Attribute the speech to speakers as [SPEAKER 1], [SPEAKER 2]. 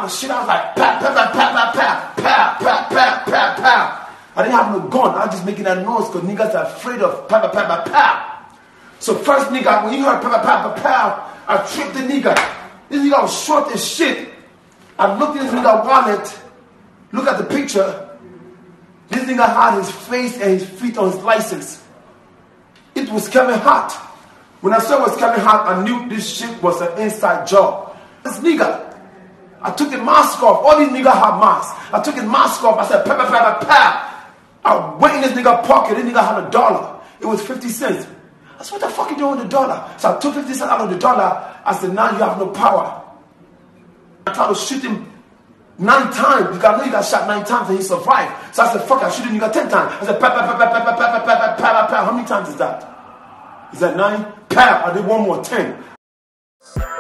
[SPEAKER 1] my shit. I was like, pow, pow, pow, pow, pow, pow, pow, pow, pow, pow. I didn't have no gun. I was just making that noise because niggas are afraid of pow, pow, pow, pow, pow. So first nigga, when you heard pow, pow, pow, pow, pow, I tripped the nigga. This nigga was short as shit. I looked at this nigga wallet. Look at the picture. This nigga had his face and his feet on his license. It was coming hot. When I saw it was coming hot, I knew this shit was an inside job. This nigga, I took the mask off. All these niggas have masks. I took his mask off. I said, pow, pow, pow, pow, pow. I went in this nigga pocket. This nigga had $1. It was 50 cents. I said, what the fuck you doing with $1? So I took 50 cents out of the $1. I said, now you have no power. I tried to shoot him 9 times. Because I know you got shot 9 times and he survived. So I said, fuck, I shoot him, you got 10 times. I said, pow, pow, pow, pow, pow, pow, pow, pow, pow, pow. How many times is that? Is that 9? Pow. I did one more, 10.